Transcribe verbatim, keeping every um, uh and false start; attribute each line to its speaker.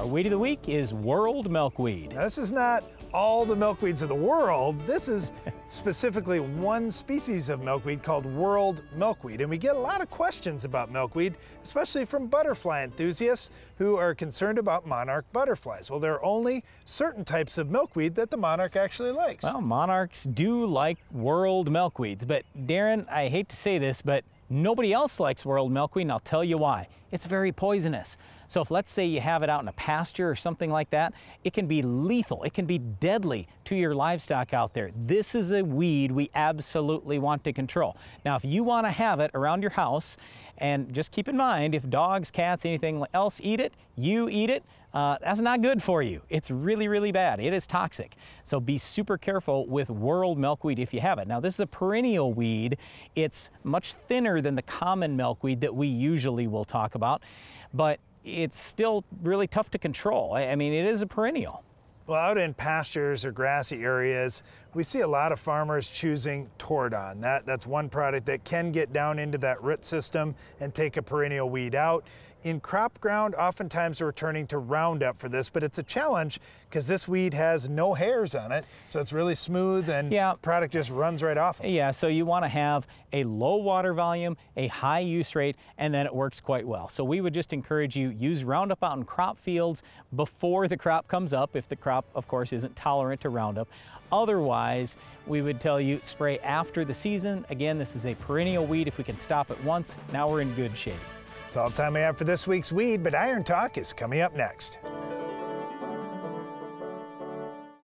Speaker 1: weed of the week is world milkweed.
Speaker 2: Now, this is not all the milkweeds of the world. This is specifically one species of milkweed called world milkweed. And we get a lot of questions about milkweed, especially from butterfly enthusiasts who are concerned about monarch butterflies. Well, there are only certain types of milkweed that the monarch actually likes.
Speaker 1: Well, monarchs do like world milkweeds, but Darren, I hate to say this, but nobody else likes world milkweed, and I'll tell you why. It's very poisonous. So if, let's say, you have it out in a pasture or something like that, it can be lethal. It can be deadly to your livestock out there. This is a weed we absolutely want to control. Now, if you want to have it around your house, and just keep in mind, if dogs, cats, anything else eat it, you eat it, uh, that's not good for you. It's really, really bad. It is toxic. So be super careful with world milkweed if you have it. Now, this is a perennial weed. It's much thinner than the common milkweed that we usually will talk about, but it's still really tough to control. I mean, it is a perennial.
Speaker 2: Well, out in pastures or grassy areas, we see a lot of farmers choosing Tordon. That, that's one product that can get down into that root system and take a perennial weed out. In crop ground, oftentimes we're turning to Roundup for this, but it's a challenge because this weed has no hairs on it, so it's really smooth and
Speaker 1: yeah.
Speaker 2: product just runs right off.
Speaker 1: Yeah, so you want to have a low water volume, a high use rate, and then it works quite well. So we would just encourage you, use Roundup out in crop fields before the crop comes up, if the crop, of course, isn't tolerant to Roundup. Otherwise, we would tell you spray after the season. Again, this is a perennial weed. If we can stop it once, now we're in good shape.
Speaker 2: That's all the time we have for this week's Weed, but Iron Talk is coming up next.